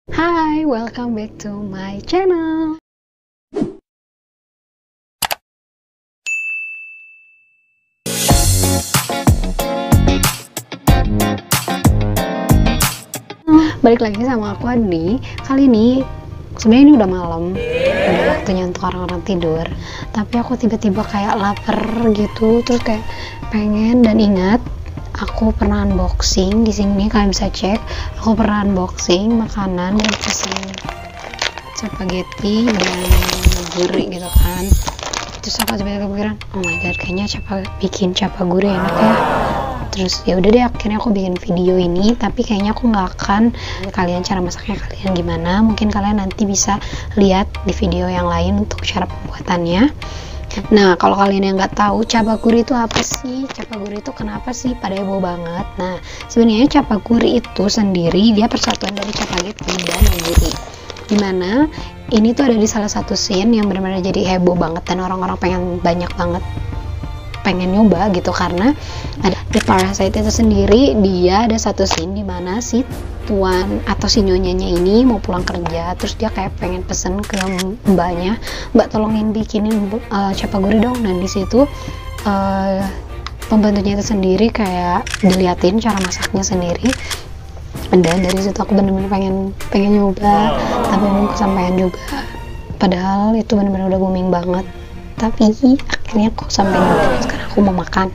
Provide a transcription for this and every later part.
Hi, welcome back to my channel. Balik lagi sama aku Adi. Kali ini sebenarnya ini udah malam, udah waktunya untuk orang-orang tidur. Tapi aku tiba-tiba kayak lapar gitu, terus kayak pengen dan ingat aku pernah unboxing di sini, kalian bisa cek. Aku pernah unboxing makanan dan pesen spaghetti dan gurih gitu kan. Terus aku tiba-tiba kepikiran, oh my god, kayaknya bikin gurih enak ya. Terus ya udah deh, akhirnya aku bikin video ini, tapi kayaknya aku nggak akan kalian cara masaknya kalian gimana. Mungkin kalian nanti bisa lihat di video yang lain untuk cara pembuatannya. Nah, kalau kalian yang nggak tahu chapaguri itu apa sih? Chapaguri itu kenapa sih pada heboh banget? Nah, sebenarnya chapaguri itu sendiri dia persatuan dari chapaghetti dan noguri. Dimana ini tuh ada di salah satu scene yang benar-benar jadi heboh banget dan orang-orang pengen nyoba gitu, karena ada di Parasite itu sendiri dia ada satu scene di mana si tuan atau si nyonyanya ini mau pulang kerja, terus dia kayak pengen pesen ke mbaknya, mbak tolongin bikinin chapaguri dong. Dan di situ pembantunya itu sendiri kayak diliatin cara masaknya sendiri, dan dari situ aku bener-bener pengen nyoba, tapi belum kesampaian juga. Padahal itu bener-bener udah booming banget, tapi akhirnya kok sampai nyoba. Sekarang aku mau makan.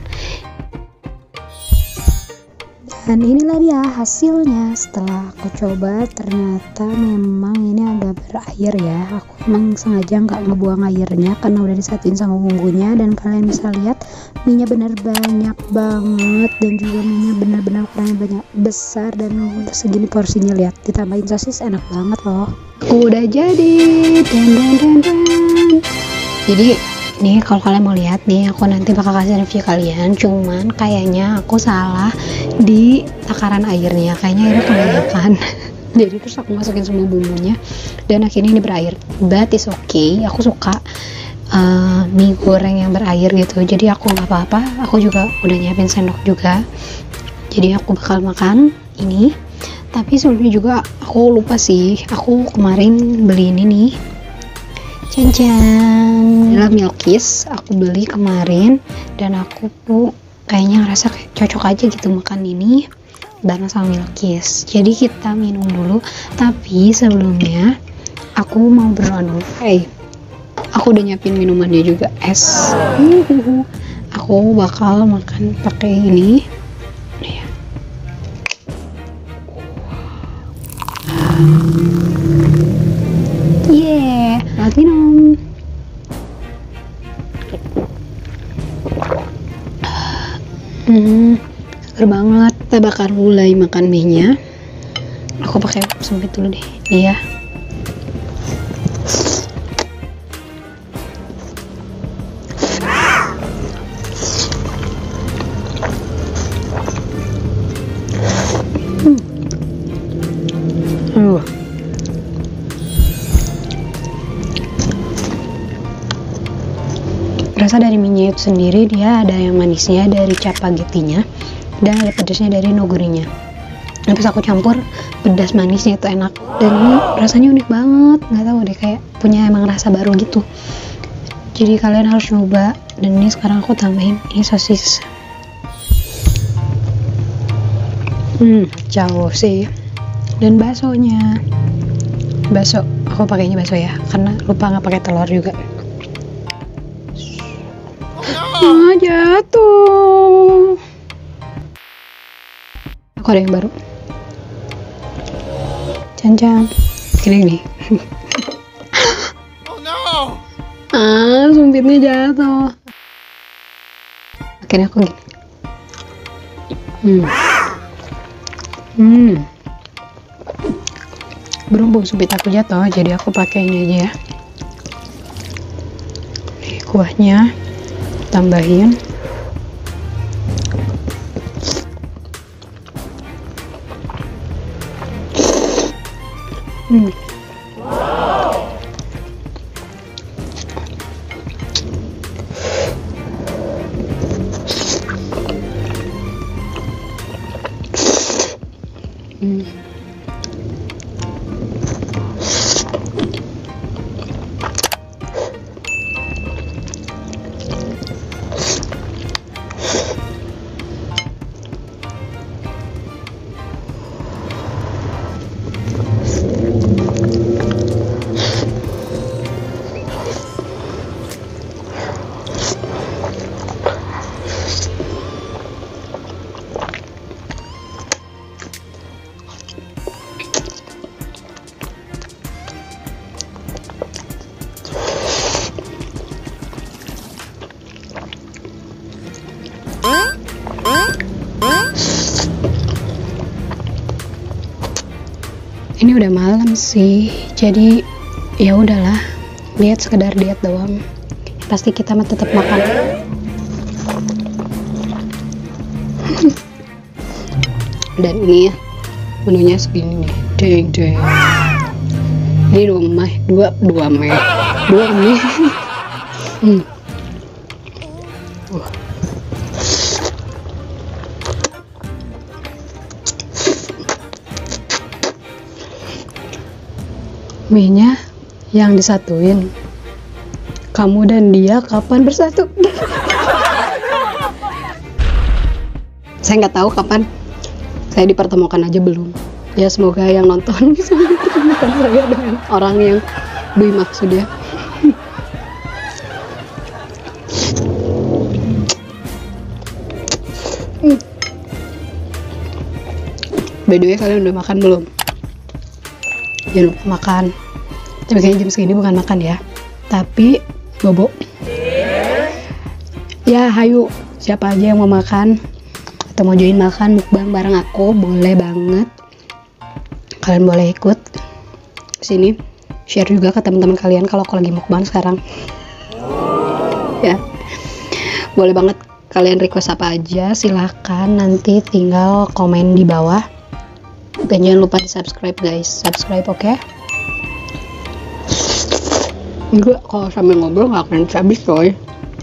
Dan inilah dia hasilnya. Setelah aku coba, ternyata memang ini agak berair ya. Aku emang sengaja nggak ngebuang airnya karena udah disatuin sama bumbunya. Dan kalian bisa lihat minyak bener banyak banget, dan juga minyak bener-bener ukurannya banyak besar, dan segini porsinya. Lihat, ditambahin sosis enak banget loh. Udah jadi. Dan. Jadi nih, kalau kalian mau lihat nih, aku nanti bakal kasih review kalian. Cuman kayaknya aku salah di takaran airnya, kayaknya airnya kebanyakan. Jadi terus aku masukin semua bumbunya dan akhirnya ini berair. But it's okay, aku suka mie goreng yang berair gitu. Jadi aku nggak apa-apa, aku juga udah nyiapin sendok juga. Jadi aku bakal makan ini. Tapi sebelumnya juga aku lupa sih, aku kemarin beli ini nih. Cincin adalah Milkis, aku beli kemarin dan aku tuh kayaknya ngerasa kayak cocok aja gitu makan ini bareng sama Milkis. Jadi kita minum dulu, tapi sebelumnya aku mau berdoa dulu. Aku udah nyiapin minumannya juga, es. Aku bakal makan pakai ini. Selamat minum. Seger banget. Kita bakal mulai makan mie nya. Aku pakai sempit dulu deh. Iya. Rasa dari mie itu sendiri, dia ada yang manisnya dari chapaghetti-nya dan ada pedasnya dari nogurinya. Terus aku campur pedas manisnya, itu enak. Dan ini rasanya unik banget, nggak tahu deh, kayak punya emang rasa baru gitu. Jadi kalian harus coba. Dan ini sekarang aku tambahin ini sosis. Jauh sih. Dan baksonya, bakso aku pakainya bakso ya, karena lupa nggak pakai telur juga. Jatuh. Aku ada yang baru. Can gini. Oh no. Sumpitnya jatuh. Akhirnya aku gini. Berhubung sumpit aku jatuh, jadi aku pakai ini aja ya. Nih, kuahnya tambahin. ini udah malam sih, jadi ya udahlah, diet sekedar diet doang. Pasti kita mah tetap makan. Dan ini ya, menunya segini nih, deng. Ini dua mie. Mie-nya yang disatuin. Kamu dan dia kapan bersatu? Saya nggak tahu kapan saya dipertemukan aja belum. Ya semoga yang nonton bisa mempertemukan saya dengan orang yang Dwi maksud ya. By the way, kalian udah makan belum? Jangan lupa makan. Tapi kayaknya jam segini bukan makan ya, tapi bobo. Ya hayu, siapa aja yang mau makan atau mau join makan mukbang bareng aku, boleh banget. Kalian boleh ikut sini, share juga ke teman-teman kalian kalau aku lagi mukbang sekarang. Ya, boleh banget kalian request apa aja, silahkan, nanti tinggal komen di bawah. Dan jangan lupa di subscribe guys, subscribe, oke? Enggak, kalau sambil ngobrol nggak akan habis coy.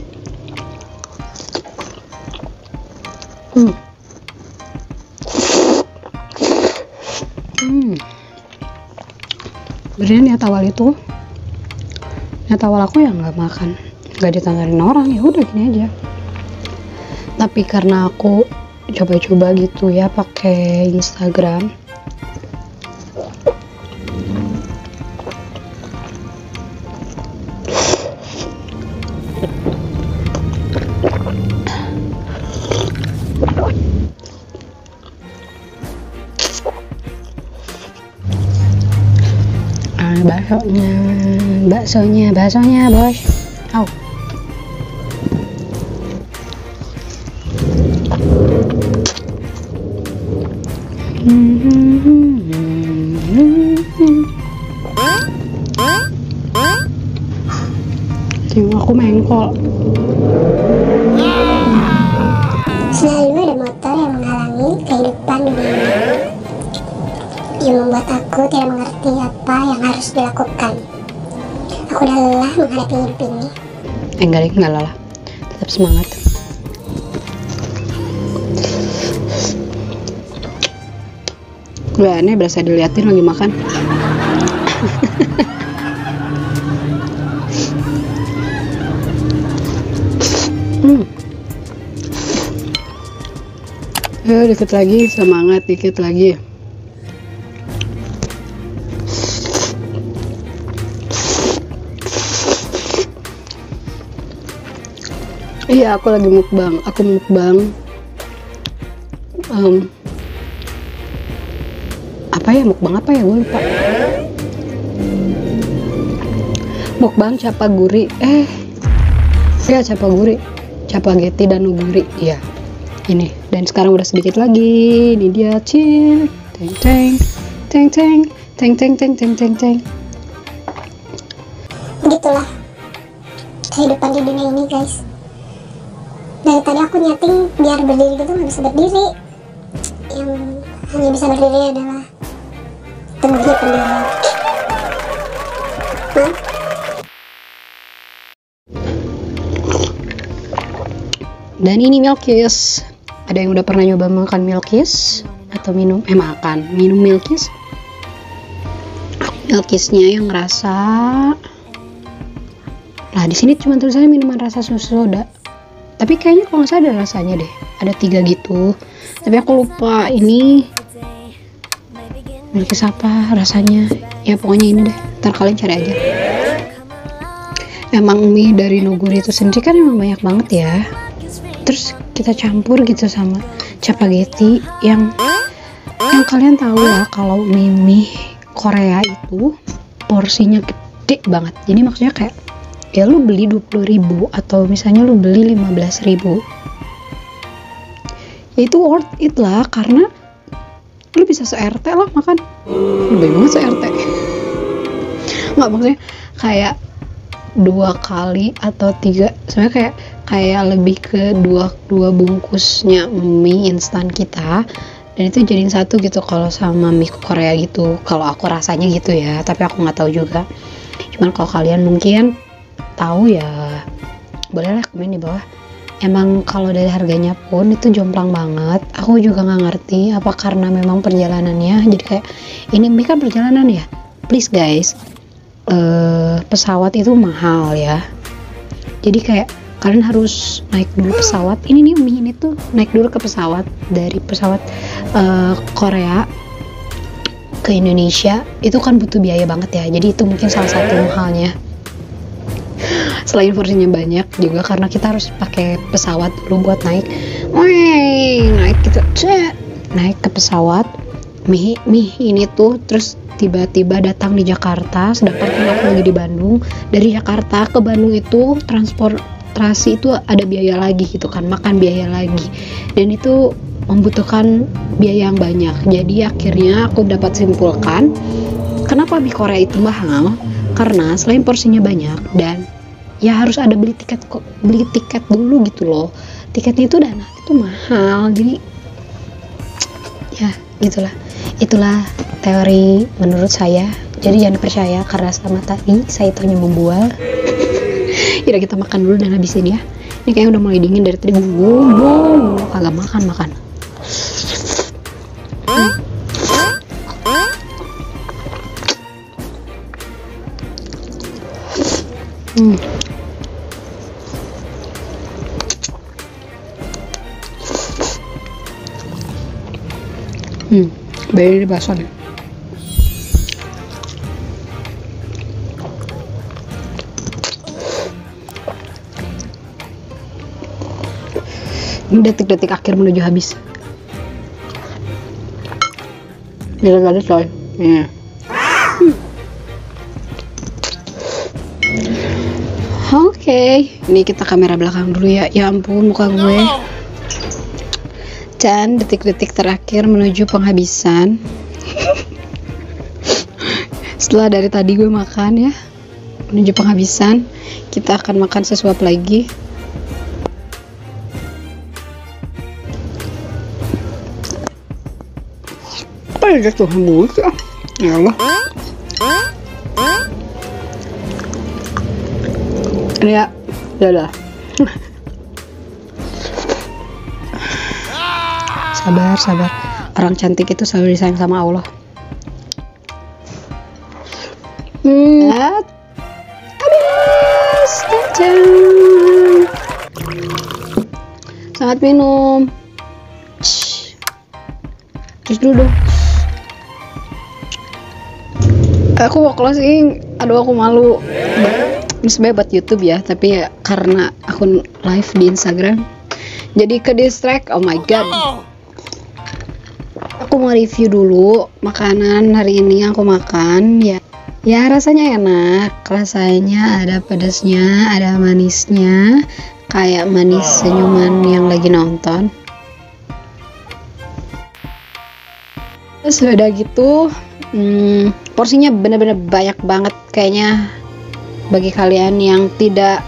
Sebenarnya niat awal aku ya nggak makan, nggak ditangarin orang, ya udah gini aja. Tapi karena aku coba-coba gitu ya pakai Instagram, baksonya bos. Aku mengkol. Selalu ada motor yang menghalangi kehidupan dunia ini, yang membuat aku tidak mengerti apa yang harus dilakukan. Aku udah lelah menghadapi hidup ini. Enggak lelah, tetap semangat. Gue aneh berasa diliatin lagi makan. Dikit lagi, semangat dikit lagi. Iya, aku lagi mukbang. Aku mukbang. Mukbang apa ya? Gue lupa. Mukbang capaguri. Ya capaguri, capageti dan nuguri. Iya. Ini, dan sekarang udah sedikit lagi. Ini dia, cing, teng. Begitulah kehidupan di dunia ini guys. Dari tadi aku nyeting biar berdiri gitu nggak bisa berdiri. Yang hanya bisa berdiri adalah teguhnya pendirian. Dan ini Milkis. Ada yang udah pernah nyoba makan Milkis atau minum Milkis? Milkisnya yang rasa, nah di sini cuma tulisannya minuman rasa susu soda. Tapi kayaknya kalau nggak salah ada rasanya deh. Ada 3 gitu. Tapi aku lupa ini Milkis apa rasanya. Ya pokoknya ini deh. Ntar kalian cari aja. Emang mie dari Nuguri itu sendiri kan emang banyak banget ya. Terus kita campur gitu sama capageti yang kalian tahu ya, kalau mie Korea itu porsinya gede banget. Jadi maksudnya kayak ya lu beli 20.000 atau misalnya lu beli 15.000, ya itu worth it lah, karena lu bisa se-RT lah makan. Lebih banget saya RT. Nggak, maksudnya kayak 2 kali atau 3, sebenarnya kayak lebih ke dua bungkusnya mie instan kita, dan itu jadiin satu gitu kalau sama mie Korea gitu. Kalau aku rasanya gitu ya, tapi aku nggak tahu juga. Cuman kalau kalian mungkin tahu ya bolehlah komen di bawah. Emang kalau dari harganya pun itu jomplang banget. Aku juga nggak ngerti apa karena memang perjalanannya jadi kayak ini mie kan perjalanan ya. Please guys, pesawat itu mahal ya. Jadi kayak kalian harus naik dulu pesawat. Ini nih mie ini tuh naik dulu ke pesawat, dari pesawat Korea ke Indonesia itu kan butuh biaya banget ya. Jadi itu mungkin salah satu mahalnya. Selain porsinya banyak juga karena kita harus pakai pesawat dulu buat naik gitu, naik ke pesawat. Mie ini tuh terus tiba-tiba datang di Jakarta, sedangkan kalau aku lagi di Bandung. Dari Jakarta ke Bandung itu transportasi itu ada biaya lagi gitu kan, makan biaya lagi, dan itu membutuhkan biaya yang banyak. Jadi akhirnya aku dapat simpulkan kenapa mie Korea itu mahal, karena selain porsinya banyak dan ya harus ada beli tiket dulu gitu loh. Tiketnya itu dana itu mahal. Jadi ya itulah teori menurut saya. Jadi jangan percaya karena sama tadi saya itu hanya membual. Yaudah kita makan dulu dan habisin ya. Ini kayaknya udah mulai dingin dari tadi. Kagak makan. Bayar di bakso nih. Ini detik-detik akhir menuju habis. Gila-gila coy. Oke, ini kita kamera belakang dulu ya. Ya ampun muka gue. Dan detik-detik terakhir menuju penghabisan. Setelah dari tadi gue makan ya, menuju penghabisan, kita akan makan sesuap lagi. Apa ya jatuh mulut ya? Ya Allah. Ya, udah. Sabar. Orang cantik itu selalu disayang sama Allah. Habis. Sangat minum. Terus dulu dong. Aku mau closing. Aduh aku malu. Ini sebenarnya buat YouTube ya, tapi ya karena akun live di Instagram jadi ke distract. Oh my god. Aku mau review dulu makanan hari ini yang aku makan ya. Ya rasanya enak, rasanya ada pedasnya, ada manisnya, kayak manis senyuman yang lagi nonton. Terus udah gitu, porsinya bener-bener banyak banget. Kayaknya bagi kalian yang tidak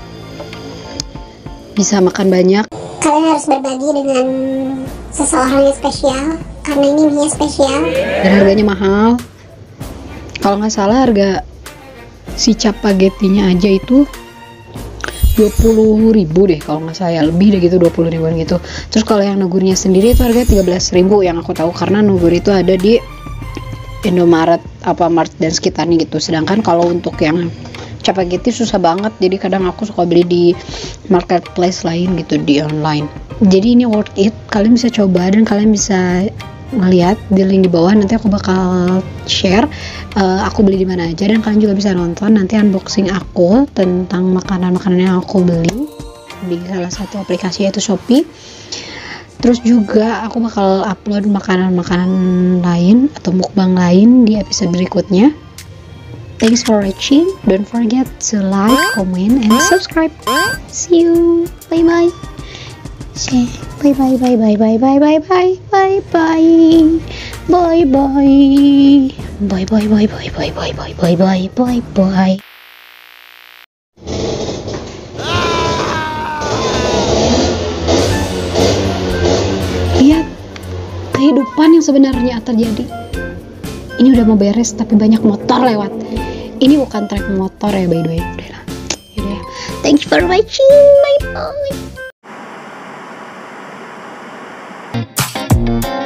bisa makan banyak, kalian harus berbagi dengan seseorang yang spesial, karena ini mie spesial dan harganya mahal. Kalau nggak salah harga si capagetinya aja itu 20.000 deh kalau nggak salah, lebih deh gitu, 20 ribuan gitu. Terus kalau yang nugurnya sendiri itu harganya 13.000 yang aku tahu, karena nugur itu ada di Indomaret, Alfamart dan sekitarnya gitu. Sedangkan kalau untuk yang capageti susah banget, jadi kadang aku suka beli di marketplace lain gitu, di online. Jadi ini worth it, kalian bisa coba dan kalian bisa ngeliat di link di bawah. Nanti aku bakal share aku beli di mana aja, dan kalian juga bisa nonton nanti unboxing aku tentang makanan-makanan yang aku beli di salah satu aplikasi yaitu Shopee. Terus juga aku bakal upload makanan-makanan lain atau mukbang lain di episode berikutnya. Thanks for watching. Don't forget to like, comment, and subscribe. See you. Bye bye. Bye bye. Bye bye. Bye bye bye bye bye bye bye bye bye bye bye. Lihat kehidupan yang sebenarnya terjadi. Ini udah mau beres tapi banyak motor lewat. Ini bukan trek motor ya, by the way. Udah lah. Yaudah ya. Thank you for watching. Bye bye.